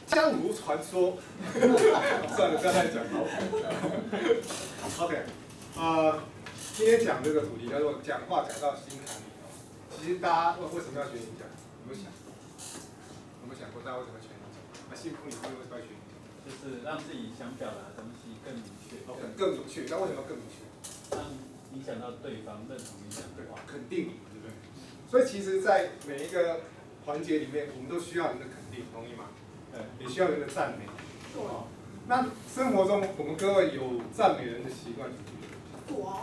江湖传说。算了，不要再讲了。OK， 今天讲这个主题叫做讲话讲到心坎里哦。其实大家为什么要学演讲？有没有想？有没有想过大家为什么要学演讲？幸福你为什么要学演讲？ 就是让自己想表达的东西更明确。 更明确。那为什么要更明确？ 让影响到对方，认同你讲的话， 肯定你，对不对？所以其实，在每一个环节里面，我们都需要人的肯定，同意吗？也需要人的赞美。哦，那生活中我们各位有赞美人的习惯吗？ 我。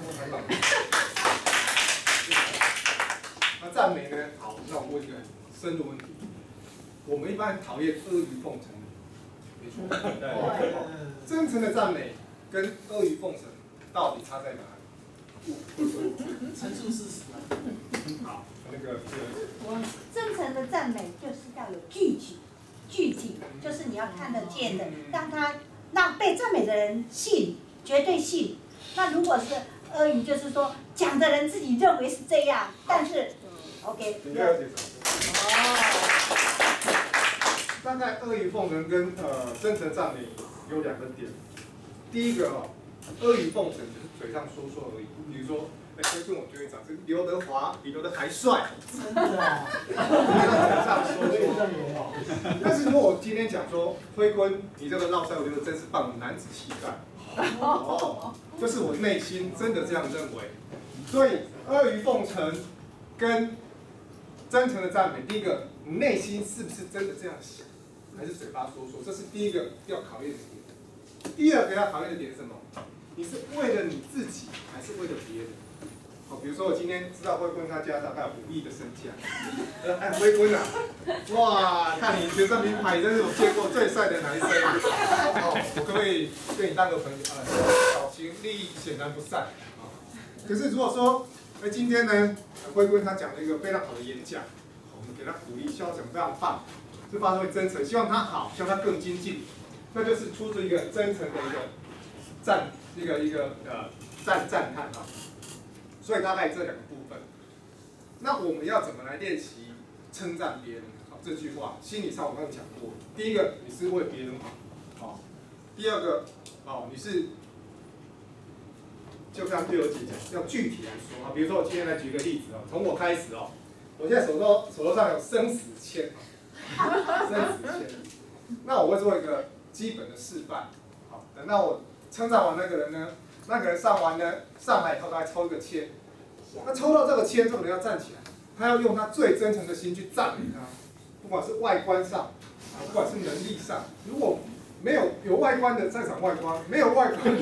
那赞美呢？好，那我问一个很深的问题：我们一般讨厌阿谀奉承的，没错。对。真诚的赞美跟阿谀奉承到底差在哪里？ 陈述事实。 好，那个真诚的赞美就是要有具体，就是你要看得见的，让被赞美的人信，绝对信。那如果是阿谀，就是说讲的人自己认为是这样，但是 OK。 你了解什么？大概阿谀奉承跟真诚赞美有两个点。第一个阿谀奉承就是嘴上说说而已，比如说。推荐我觉得长这刘德华比刘德还帅， 真的啊！ 嘴上说说。但是如果我今天讲说，辉坤，你这个绕赛我觉得真是棒的男子气概，就是我内心真的这样认为。所以阿谀奉承跟真诚的赞美，第一个，你内心是不是真的这样想，还是嘴巴说说？这是第一个要考验的点。第二个要考验的点是什么？你是为了你自己，还是为了别人？比如说我今天知道辉坤他家大概有5亿的身价，辉坤啊，哇，看你全身名牌，真是我见过最帅的男生。我可不可以跟你当个朋友？小情利益显然不善。可是如果说，今天呢，辉坤他讲了一个非常好的演讲，我们给他鼓励，希望讲非常棒，这发挥真诚，希望他好，希望他更精进，那就是出自一个真诚的一个赞叹啊。所以大概这两个部分，那我们要怎么来练习称赞别人？好，这句话心理上我刚刚讲过，第一个你是为别人好，第二个你是就像对我姐讲，要具体来说啊，比如说我今天来举个例子从我开始我现在手头上有生死签，那我会做一个基本的示范，好，等到我称赞完那个人呢。那个人上来以后，他还抽一个签，那抽到这个签，这个人要站起来，他要用他最真诚的心去赞美他，不管是外观上，不管是能力上，如果没有外观的在场外观，没有外观的，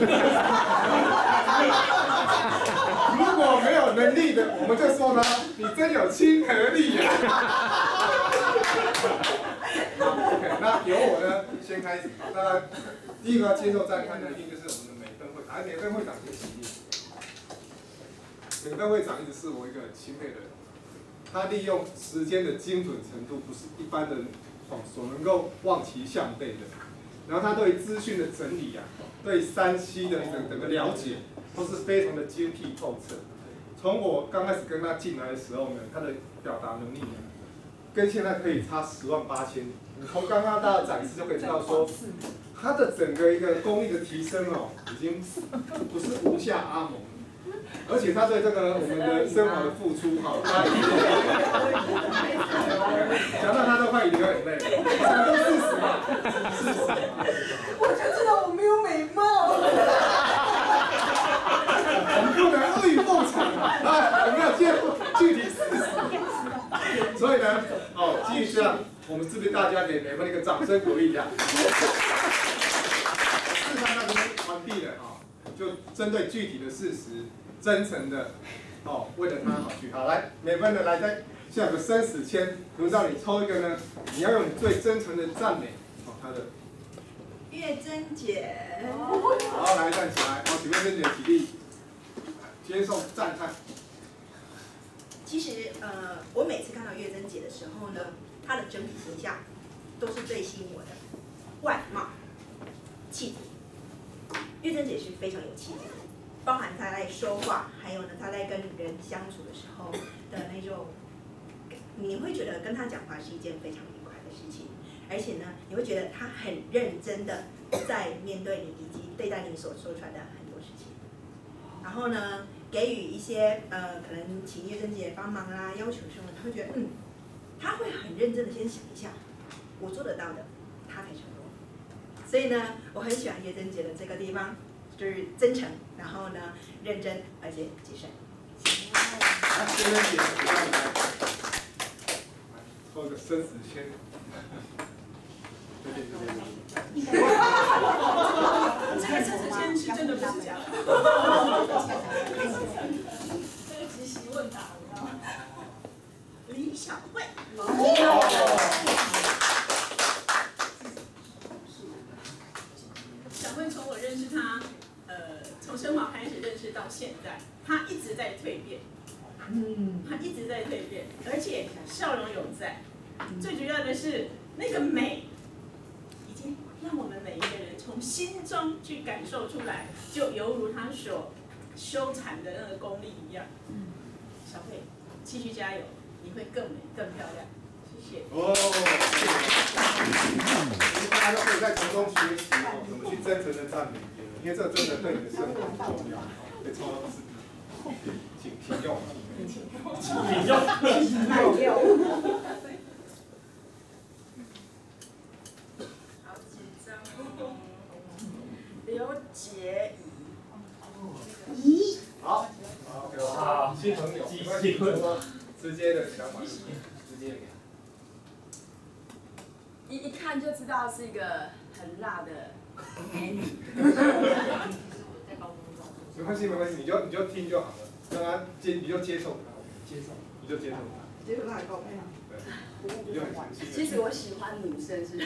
如果没有能力的，我们就说呢，你真有亲和力呀。OK， 那由我呢先开始，当然第一个要接受赞叹的，一定就是我们的美芬会长，美芬会长这个系列。美芬会长一直是我一个很钦佩的人，他利用时间的精准程度，不是一般人所能够望其项背的。然后他对资讯的整理对3C 的整个了解，都是非常的精辟透彻。从我刚开始跟他进来的时候呢，他的表达能力跟现在可以差108000。你从刚刚他的展示就可以知道说，他的整个一个功力的提升已经不是无下阿蒙，而且他对这个我们的生活的付出讲到他都快流眼泪了，讲都事实嘛，事实嘛。 我就知道我没有美貌。 我们不能阿谀奉承有没有见过具体事实？所以呢，基于这样，我们是不是大家给美芬一个掌声鼓励一下？示范到这边完毕了就针对具体的事实，真诚的为了他好去好来，美芬的来在下有个生死签，轮到你抽一个呢，你要用你最真诚的赞美他的。 月珍姐。 好，来站起来，请月珍姐起立，接受赞叹。 其实我每次看到月珍姐的时候呢，她的整体形象都是最吸引我的，外貌、气质。月珍姐是非常有气质的，包含她在说话，还有呢她在跟人相处的时候的那种，你会觉得跟她讲话是一件非常愉快的事情。 而且呢，你会觉得他很认真的在面对你以及对待你所说出来的很多事情。然后呢，给予一些可能请月珍姐帮忙啊，要求什么，他会觉得他会很认真的先想一下，我做得到的，他才成功。所以呢，我很喜欢月珍姐的这个地方，就是真诚，然后呢认真而且谨慎。 好，月珍姐，我让你来抽一个生死签。这边。 这个生死签是真的，不是假的。即席问答，你知道吗？李小慧。小慧从我认识她，从升华开始认识到现在，她一直在蜕变。她一直在蜕变，而且笑容永在。最主要的是那个美，已经让我们每一个人从心中去感受出来，就犹如她所修禅的那个功力一样。小慧，继续加油，你会更美更漂亮。谢谢。 哦，其实大家都可以在从中学习哦，怎么去真诚的赞美别人，因为这真的对你的生活很重要。被抽到字，请用。 好紧张。刘洁仪。 好，好，新朋友，直接的想法，直接给。 一看就知道是一个很辣的美女。 没关系，没关系，你就听就好了，让他你就接受他，你就接受他。 接受他的高配啊。 对，你就很诚心。 其实我喜欢女生是。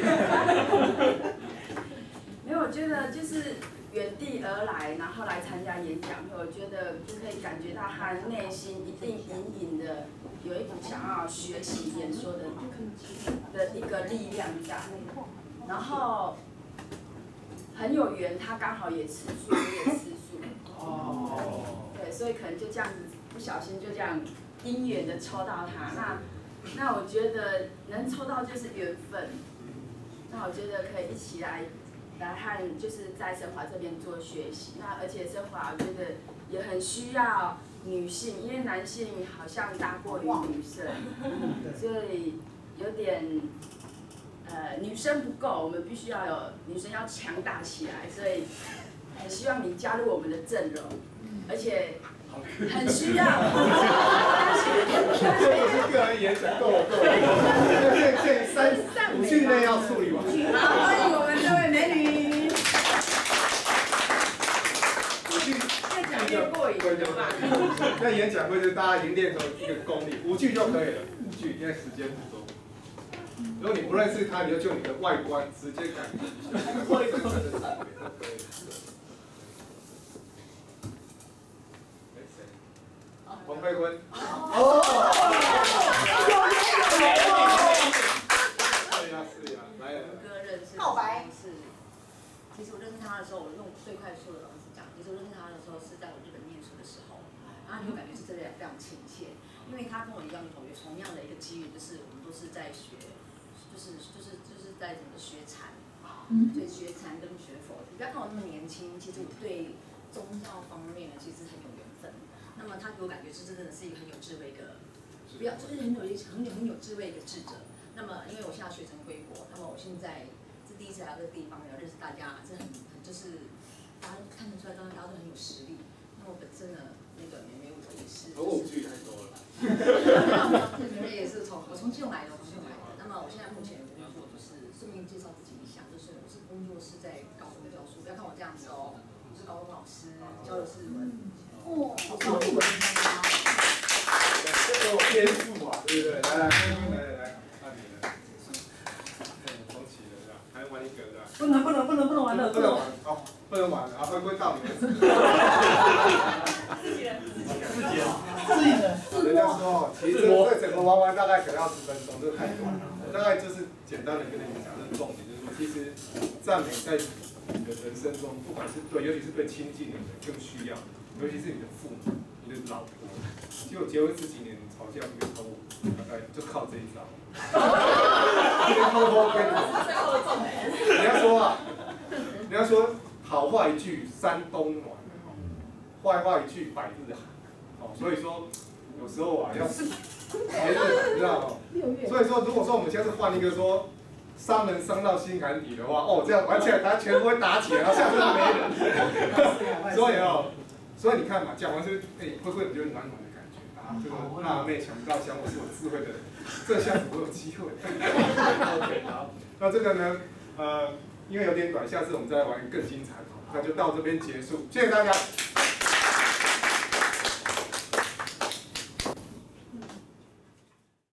没有，我觉得就是远地而来，然后来参加演讲会，我觉得就可以感觉到她内心一定隐隐的有一股想要学习演说的一个力量在，然后很有缘，她刚好也吃素，我也吃素。对，所以可能就这样子，不小心就这样因缘的抽到她。那我觉得能抽到就是缘分。那我觉得可以一起来和就是在升华这边做学习。那而且升华我觉得也很需要女性，因为男性好像大过于女生，所以有点女生不够，我们必须要有女生要强大起来，所以很希望你加入我们的阵容，而且很需要。 这不是个人演讲，够了。限3-5句内要处理完。 好，欢迎我们这位美女。越讲越过瘾，对吧？ 那演讲会就是大家已经练成一个功力，5句就可以了，5句，因为时间不多。如果你不认识他，你就你的外观直接改变一下，真诚的赞美都可以。王慧坤。是呀，来了。 哥认识告白是，其实我认识他的时候，我用最快速的方式讲，其实我认识他的时候是在我日本念书的时候，然后你会感觉是真的非常亲切，因为他跟我一样的同学，同样的一个机遇，就是我们都是在学，就是在怎么学禅，所以学禅跟学佛。你不要看我那么年轻，其实我对宗教方面呢，其实很有缘分。那么他给我感觉是真的是一个很有智慧的，不要就是很有智慧的一个智者。那么因为我现在学成归国，那么我现在是第一次来到这个地方，要认识大家，这很就是大家看得出来，大家都很有实力。那我本身呢，那个妹妹我也是， 我5句太多了。 妹妹也是我从基隆来的，那么我现在目前的工作就是顺便介绍自己一下，就是我是工作是在高中教书，不要看我这样子哦，我是高中老师，教的是日文。哦，好高日文吗？ 这个有天赋啊，对不对？来，那你呢？重启了是吧？还玩一个是吧？ 不能玩的。 不能玩哦，不能玩了啊！回归到你们。 自己人。 人家说，其实这整个玩完大概可能要10分钟，这太短了。我大概就是简单的跟你们讲这个重点，就是说，其实赞美在你的人生中，不管是对，尤其是对亲近的人更需要，尤其是你的父母、你的老婆。其实我结婚10几年，吵架没有超过，大概就靠这一招。 偷偷跟最后的重点。 你要说好话一句山东暖，坏话一句百日寒。所以说有时候啊要节日，你知道吗？所以说如果说我们现在是换一个说伤人伤到心坎底的话，这样玩起来大家全部会打起来，然后下次都没人。所以你看嘛，讲完是会不会觉得暖暖的感觉啊？这个辣妹抢不到香，我是有智慧的人，这下子我有机会。OK， 好，那这个呢，因为有点短，下次我们再玩更精彩，那就到这边结束，谢谢大家。